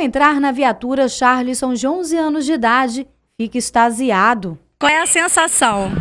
entrar na viatura, Charlisson, de 11 anos de idade, fica extasiado. Qual é a sensação?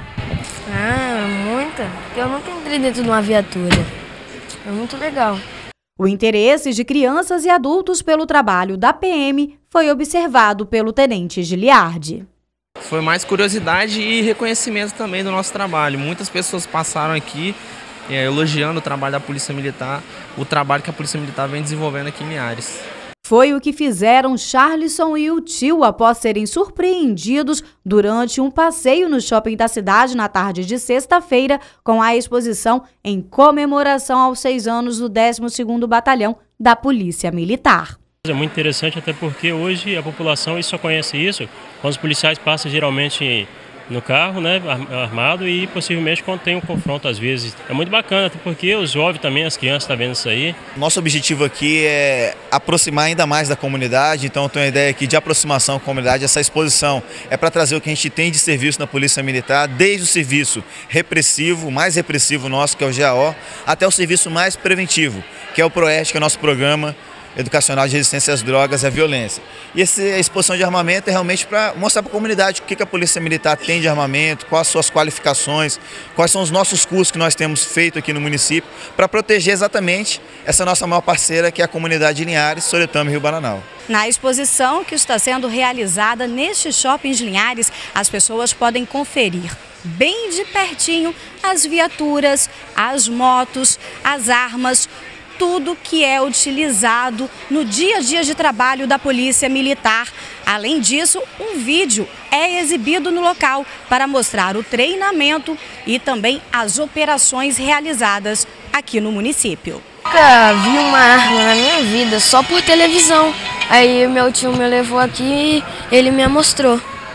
Muita. Eu nunca entrei dentro de uma viatura. É muito legal. O interesse de crianças e adultos pelo trabalho da PM foi observado pelo tenente Giliardi. Foi mais curiosidade e reconhecimento também do nosso trabalho. Muitas pessoas passaram aqui elogiando o trabalho da Polícia Militar, o trabalho que a Polícia Militar vem desenvolvendo aqui em Linhares. Foi o que fizeram Charlisson e o tio após serem surpreendidos durante um passeio no shopping da cidade na tarde de sexta-feira com a exposição em comemoração aos 6 anos do 12º Batalhão da Polícia Militar. É muito interessante, até porque hoje a população só conhece isso quando os policiais passam geralmente no carro, né, armado, e possivelmente quando tem um confronto às vezes. É muito bacana, até porque os jovens também, as crianças estão vendo isso aí. Nosso objetivo aqui é aproximar ainda mais da comunidade, então eu tenho a ideia aqui de aproximação com a comunidade. Essa exposição é para trazer o que a gente tem de serviço na Polícia Militar, desde o serviço repressivo, mais repressivo nosso, que é o GAO, até o serviço mais preventivo, que é o PROERD, que é o nosso programa educacional de resistência às drogas e à violência. E essa exposição de armamento é realmente para mostrar para a comunidade o que a Polícia Militar tem de armamento, quais as suas qualificações, quais são os nossos cursos que nós temos feito aqui no município, para proteger exatamente essa nossa maior parceira, que é a comunidade de Linhares, Soretama e Rio Bananal. Na exposição que está sendo realizada neste shopping de Linhares, as pessoas podem conferir bem de pertinho as viaturas, as motos, as armas, tudo que é utilizado no dia a dia de trabalho da Polícia Militar. Além disso, um vídeo é exibido no local para mostrar o treinamento e também as operações realizadas aqui no município. Nunca vi uma arma na minha vida, só por televisão. Aí meu tio me levou aqui e ele me mostrou.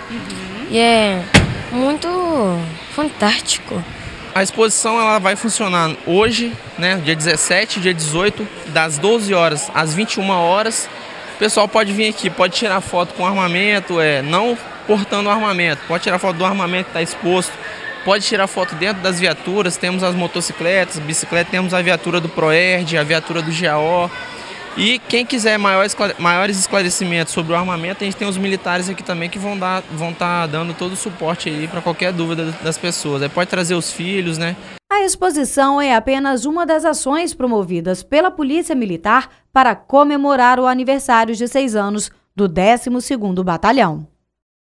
E é muito fantástico. A exposição ela vai funcionar hoje, né, dia 17, dia 18, das 12 horas às 21 horas. O pessoal pode vir aqui, pode tirar foto com armamento, não portando armamento, pode tirar foto do armamento que está exposto, pode tirar foto dentro das viaturas, temos as motocicletas, bicicletas, temos a viatura do PROERD, a viatura do GAO. E quem quiser maiores esclarecimentos sobre o armamento, a gente tem os militares aqui também que vão estar dando todo o suporte aí para qualquer dúvida das pessoas. Aí pode trazer os filhos, né? A exposição é apenas uma das ações promovidas pela Polícia Militar para comemorar o aniversário de 6 anos do 12º Batalhão.